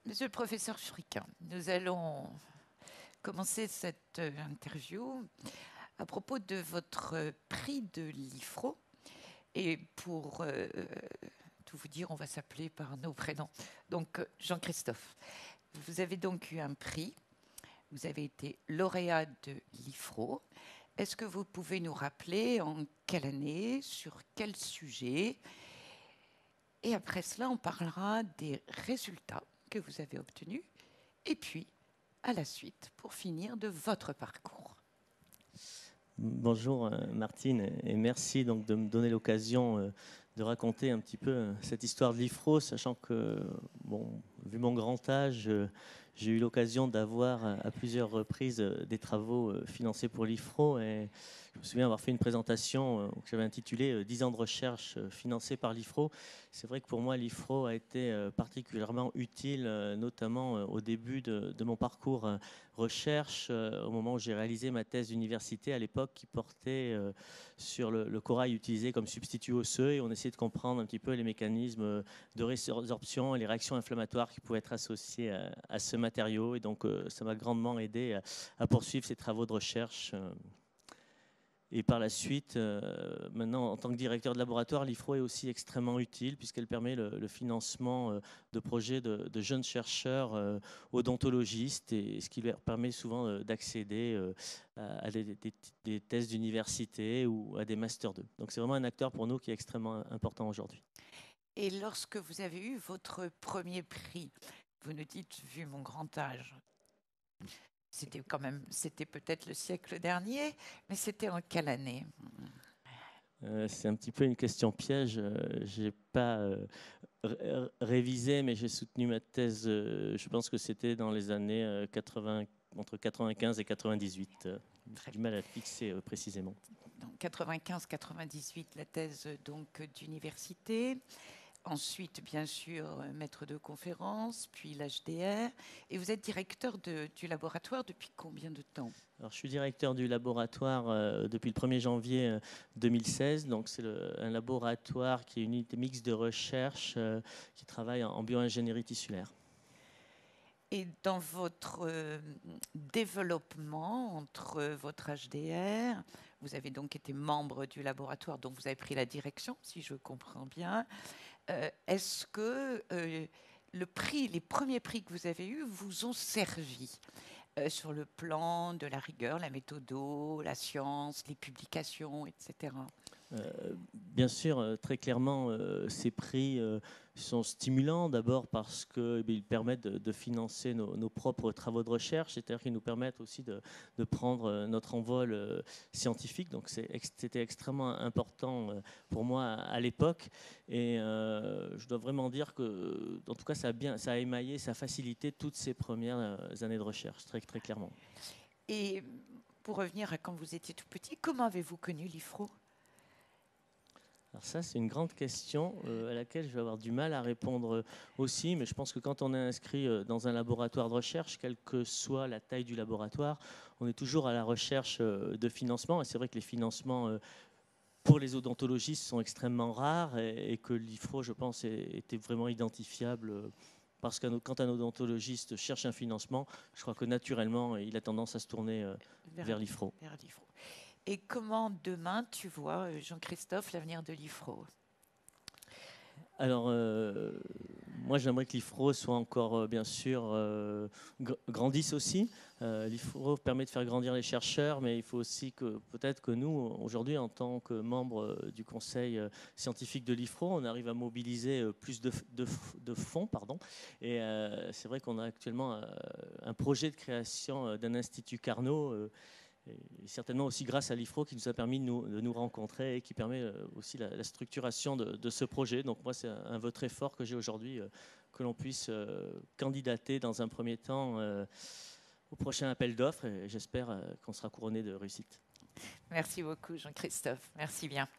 Monsieur le professeur Friquin, nous allons commencer cette interview à propos de votre prix de l'IFRO. Et pour tout vous dire, on va s'appeler par nos prénoms. Donc, Jean-Christophe, vous avez donc eu un prix. Vous avez été lauréat de l'IFRO. Est-ce que vous pouvez nous rappeler en quelle année, sur quel sujet? Et après cela, on parlera des résultats que vous avez obtenus. Et puis, à la suite, pour finir, de votre parcours. Bonjour Martine, et merci donc de me donner l'occasion de raconter un petit peu cette histoire de l'IFRO, sachant que, bon, vu mon grand âge, j'ai eu l'occasion d'avoir à plusieurs reprises des travaux financés pour l'IFRO, et je me souviens avoir fait une présentation que j'avais intitulée 10 ans de recherche financés par l'IFRO. C'est vrai que pour moi, l'IFRO a été particulièrement utile, notamment au début de mon parcours recherche, au moment où j'ai réalisé ma thèse d'université à l'époque qui portait sur le corail utilisé comme substitut osseux, et on essayait de comprendre un petit peu les mécanismes de résorption et les réactions inflammatoires qui pouvaient être associées à ce matériau. Et donc ça m'a grandement aidé à poursuivre ces travaux de recherche. Et par la suite, maintenant, en tant que directeur de laboratoire, l'IFRO est aussi extrêmement utile puisqu'elle permet le financement de projets de jeunes chercheurs odontologistes, et ce qui leur permet souvent d'accéder à des thèses d'université ou à des Master 2. Donc c'est vraiment un acteur pour nous qui est extrêmement important aujourd'hui. Et lorsque vous avez eu votre premier prix, vous nous dites, vu mon grand âge, c'était peut-être le siècle dernier, mais c'était en quelle année? C'est un petit peu une question piège. Je n'ai pas révisé, mais j'ai soutenu ma thèse, je pense que c'était dans les années 80, entre 95 et 98. J'ai du mal à le fixer précisément. Donc 95-98, la thèse donc d'université. Ensuite, bien sûr, maître de conférence, puis l'HDR. Et vous êtes directeur du laboratoire depuis combien de temps? Alors, je suis directeur du laboratoire depuis le 1er janvier 2016. Donc, c'est un laboratoire qui est une unité mixte de recherche qui travaille en bioingénierie tissulaire. Et dans votre développement entre votre HDR, vous avez donc été membre du laboratoire, donc vous avez pris la direction, si je comprends bien. Est-ce que les premiers prix que vous avez eus vous ont servi sur le plan de la rigueur, la méthodo, la science, les publications, etc. Bien sûr, très clairement, ces prix sont stimulants, d'abord parce qu'ils permettent de financer nos propres travaux de recherche, c'est-à-dire qu'ils nous permettent aussi de prendre notre envol scientifique. Donc c'était extrêmement important pour moi à l'époque, et je dois vraiment dire que, en tout cas, ça a émaillé, ça a facilité toutes ces premières années de recherche, très, très clairement. Et pour revenir à quand vous étiez tout petit, comment avez-vous connu l'IFRO? Alors ça, c'est une grande question à laquelle je vais avoir du mal à répondre aussi, mais je pense que quand on est inscrit dans un laboratoire de recherche, quelle que soit la taille du laboratoire, on est toujours à la recherche de financement. Et c'est vrai que les financements pour les odontologistes sont extrêmement rares, et que l'IFRO, je pense, était vraiment identifiable parce que quand un odontologiste cherche un financement, je crois que naturellement, il a tendance à se tourner vers l'IFRO. Et comment demain tu vois, Jean-Christophe, l'avenir de l'IFRO? Alors, moi, j'aimerais que l'IFRO soit encore, bien sûr, grandisse aussi. L'IFRO permet de faire grandir les chercheurs, mais il faut aussi que peut-être que nous, aujourd'hui, en tant que membres du conseil scientifique de l'IFRO, on arrive à mobiliser plus de fonds. Et c'est vrai qu'on a actuellement un projet de création d'un institut Carnot, et certainement aussi grâce à l'IFRO qui nous a permis de nous rencontrer et qui permet aussi la structuration de ce projet. Donc moi, c'est un vœu très fort que j'ai aujourd'hui, que l'on puisse candidater dans un premier temps au prochain appel d'offres, et j'espère qu'on sera couronné de réussite. Merci beaucoup, Jean-Christophe. Merci bien.